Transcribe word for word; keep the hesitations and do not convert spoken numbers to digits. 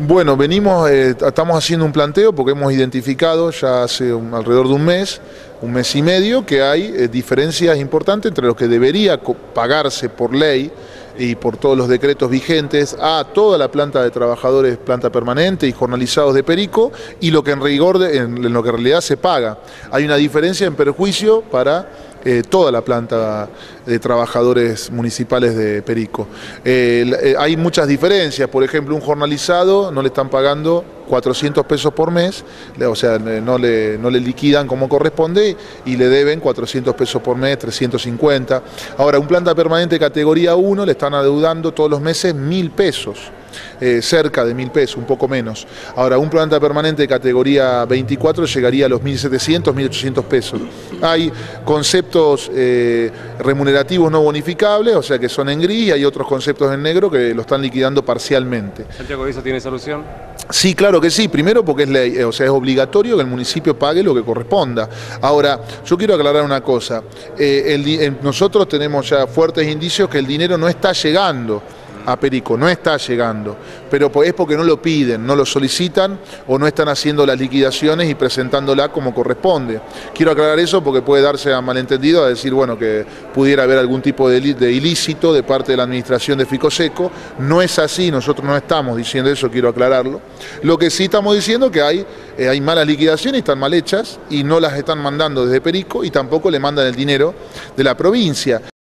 Bueno, venimos, eh, estamos haciendo un planteo porque hemos identificado ya hace un, alrededor de un mes, un mes y medio, que hay eh, diferencias importantes entre lo que debería pagarse por ley y por todos los decretos vigentes a toda la planta de trabajadores, planta permanente y jornalizados de Perico, y lo que en rigor, de, en, en lo que en realidad se paga. Hay una diferencia en perjuicio para eh, toda la planta de trabajadores municipales de Perico. Eh, eh, hay muchas diferencias, por ejemplo, un jornalizado no le están pagando cuatrocientos pesos por mes, o sea, no le, no le liquidan como corresponde y le deben cuatrocientos pesos por mes, trescientos cincuenta. Ahora, un planta permanente categoría uno le están adeudando todos los meses mil pesos. Eh, cerca de mil pesos, un poco menos. Ahora, un planta permanente de categoría veinticuatro llegaría a los mil setecientos, mil ochocientos pesos. Hay conceptos eh, remunerativos no bonificables, o sea que son en gris, y hay otros conceptos en negro que lo están liquidando parcialmente. ¿Santiago, eso tiene solución? Sí, claro que sí. Primero porque es ley, o sea, es obligatorio que el municipio pague lo que corresponda. Ahora, yo quiero aclarar una cosa. Eh, el, el, nosotros tenemos ya fuertes indicios que el dinero no está llegando a Perico, no está llegando, pero es porque no lo piden, no lo solicitan o no están haciendo las liquidaciones y presentándola como corresponde. Quiero aclarar eso porque puede darse a malentendido a decir, bueno, que pudiera haber algún tipo de, de ilícito de parte de la administración de Ficoseco. No es así, nosotros no estamos diciendo eso, quiero aclararlo. Lo que sí estamos diciendo es que hay, eh, hay malas liquidaciones, están mal hechas y no las están mandando desde Perico y tampoco le mandan el dinero de la provincia.